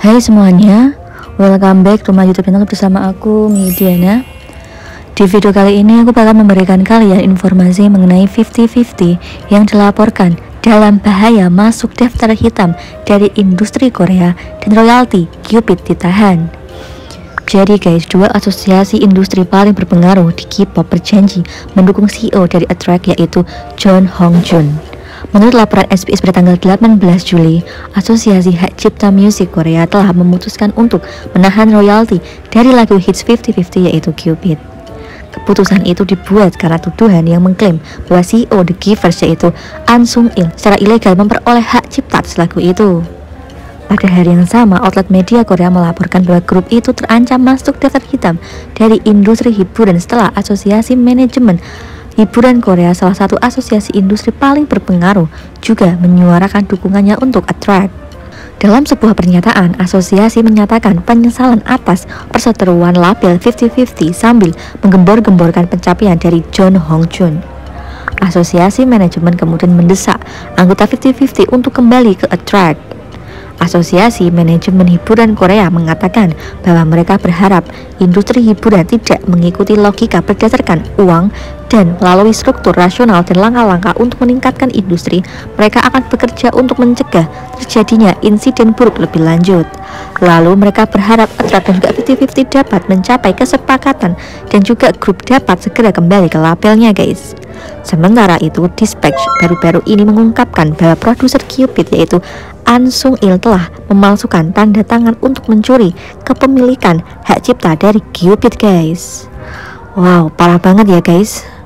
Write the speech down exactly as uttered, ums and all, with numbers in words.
Hai semuanya, welcome back to my YouTube channel bersama aku Midiana. Di video kali ini aku bakal memberikan kalian informasi mengenai lima puluh lima puluh yang dilaporkan dalam bahaya masuk daftar hitam dari industri Korea dan royalti Cupid ditahan. Jadi guys, dua asosiasi industri paling berpengaruh di K-pop berjanji mendukung C E O dari A-Trak yaitu John Hong Jun. Menurut laporan S B S pada tanggal delapan belas Juli, Asosiasi Hak Cipta Musik Korea telah memutuskan untuk menahan royalti dari lagu hits lima puluh lima puluh yaitu Cupid. Keputusan itu dibuat karena tuduhan yang mengklaim bahwa C E O The Givers yaitu An Sung Il secara ilegal memperoleh hak cipta atas lagu itu. Pada hari yang sama, outlet media Korea melaporkan bahwa grup itu terancam masuk daftar hitam dari industri hiburan setelah Asosiasi Manajemen Hiburan Korea, salah satu asosiasi industri paling berpengaruh, juga menyuarakan dukungannya untuk A-Trak. Dalam sebuah pernyataan, asosiasi menyatakan penyesalan atas perseteruan label lima puluh lima puluh sambil menggembor-gemborkan pencapaian dari John Hong Jun. Asosiasi manajemen kemudian mendesak anggota lima puluh lima puluh untuk kembali ke A-Trak. Asosiasi Manajemen Hiburan Korea mengatakan bahwa mereka berharap industri hiburan tidak mengikuti logika berdasarkan uang dan melalui struktur rasional dan langkah-langkah untuk meningkatkan industri. Mereka akan bekerja untuk mencegah terjadinya insiden buruk lebih lanjut. Lalu mereka berharap A-Trak dan juga lima puluh lima puluh dapat mencapai kesepakatan dan juga grup dapat segera kembali ke labelnya guys. Sementara itu, Dispatch baru-baru ini mengungkapkan bahwa produser Cupid yaitu An Sung Il telah memalsukan tanda tangan untuk mencuri kepemilikan hak cipta dari Cupid guys. Wow, parah banget ya guys.